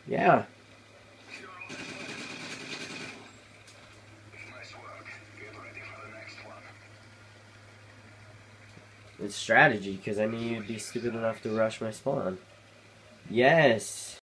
Yeah. It's strategy, because I knew you'd be stupid enough to rush my spawn. Yes!